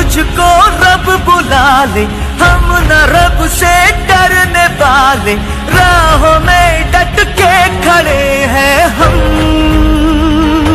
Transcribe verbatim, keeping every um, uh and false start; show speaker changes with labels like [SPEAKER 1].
[SPEAKER 1] तुझको रब बुला ले, हम न रब से डरने वाले, राहों में डट के